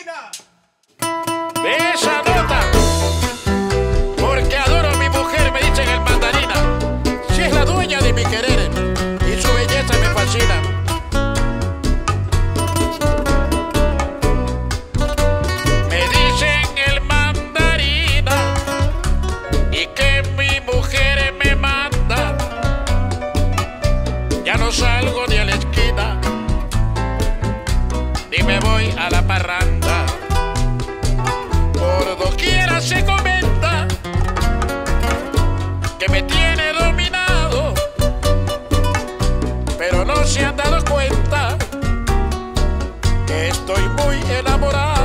mandarina. De esa nota, porque adoro a mi mujer, me dicen el mandarina. Si es la dueña de mi querer y su belleza me fascina. Me dicen el mandarina y que mi mujer me manda. Ya no salgo ni a la esquina, ni me voy a la parranda. Por doquiera se comenta que me tiene dominado, pero no se han dado cuenta que estoy muy enamorado.